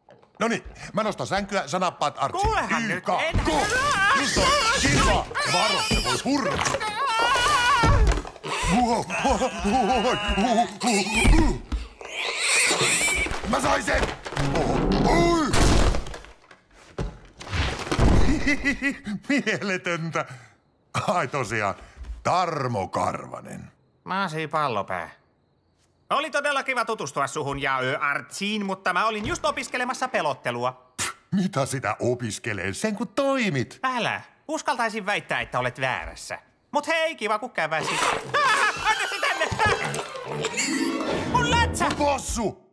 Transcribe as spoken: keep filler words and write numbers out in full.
Noniin, mä nostan sänkyä, sä nappaat Archie. Kuulehan nyt, en... Go! Just on, kilpaa! Varo, se vois hurraa. Mä sain sen! Mieletöntä. Ai tosiaan, Tarmo Karvanen. Masi Pallopää. Oli todella kiva tutustua suhun ja ö, Archiin, mutta mä olin just opiskelemassa pelottelua. Pff, mitä sitä opiskelee sen kun toimit? Älä. Uskaltaisin väittää, että olet väärässä. Mut hei, kiva kun käväsit. Ah, anna se tänne! Ah! Mun lätsä! Possu!